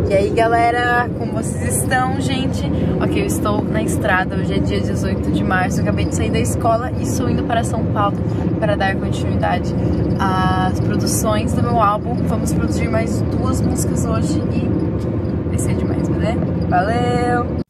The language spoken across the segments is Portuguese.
E aí galera, como vocês estão, gente? Ok, eu estou na estrada, hoje é dia 18 de março, eu acabei de sair da escola e estou indo para São Paulo para dar continuidade às produções do meu álbum. Vamos produzir mais 2 músicas hoje e vai ser demais, beleza? Valeu!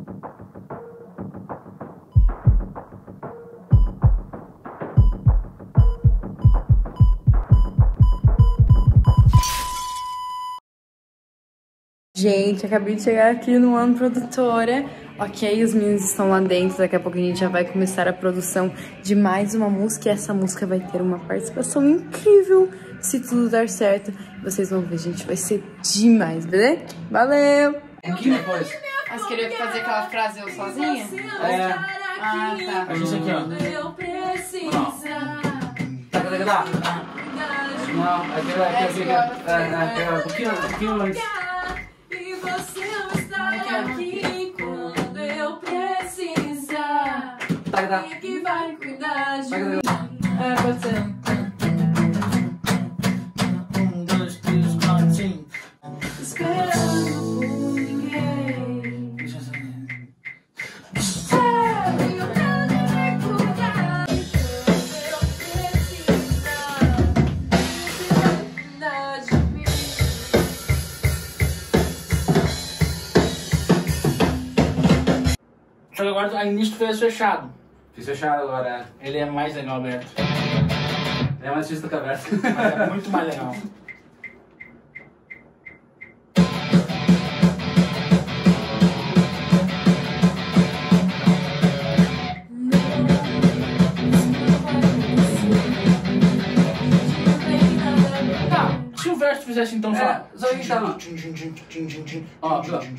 Gente, acabei de chegar aqui no Ano Produtora. Ok, os meninos estão lá dentro. Daqui a pouco a gente já vai começar a produção de mais uma música. E essa música vai ter uma participação incrível, se tudo dar certo. Vocês vão ver, gente, vai ser demais, beleza? Valeu! Aqui depois. Ah, você queria fazer aquela frase eu sozinha? É. Ah, tá. A gente aqui, ó. Tá. Não, aquela, um pouquinho antes. Quem que vai cuidar de mim? É, pode ser. 1, 2, 3, 4, 5. Esperando por ninguém. Sabe, eu quero vai cuidar. Eu preciso. Quem vai cuidar de mim? Só que agora a início fez fechado. Fiz fechado agora, Ele é mais legal aberto. é mais difícil do que aberto. Mas é muito mais legal. Tá, se o verso fizesse então Só que tá, mano. Ó,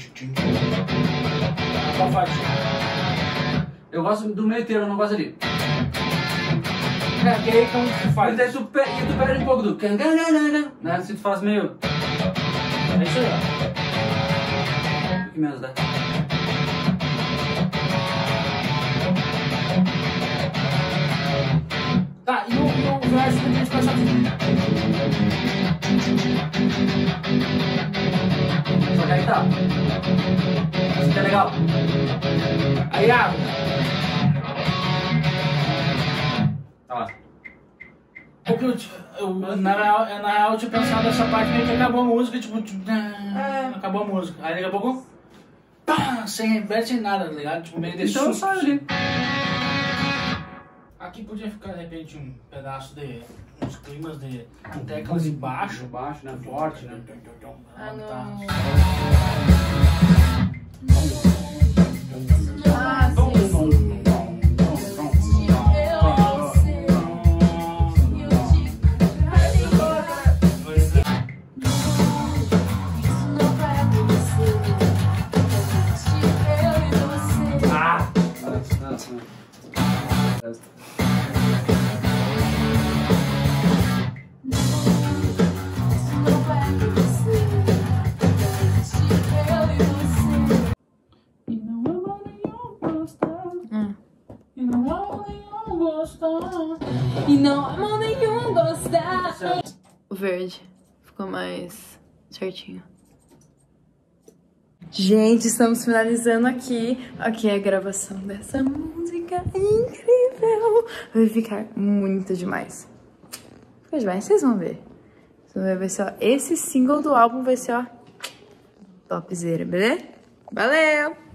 Qual faz? Eu gosto do meio termo, eu não gosto ali. É, que aí então tu faz. E daí tu perde um pouco do... Né? Se tu faz meio... É isso aí, ó. Um pouquinho menos, né? Tá, e o verso que a gente faz assim. Só que aí tá. Isso que é legal. Aí abre. Tá lá. Porque na real eu tinha pensado nessa parte meio que acabou a música, tipo, acabou a música. Aí daqui a pouco, pá, sem reverso, sem nada, tá ligado? Tipo, meio de Então susto. sai ali. Aqui podia ficar de repente um pedaço de uns climas de teclas de baixo. Baixo, né? Forte, né? Ah, não. Tá. Ah, sim. E não há mal nenhum gostar. O verde ficou mais certinho. Gente, estamos finalizando aqui. Aqui é a gravação dessa música incrível. Vai ficar muito demais. Fica demais, vocês vão ver. Vocês vão ver, vai ser, ó, esse single do álbum vai ser, ó, topzera, beleza? Valeu!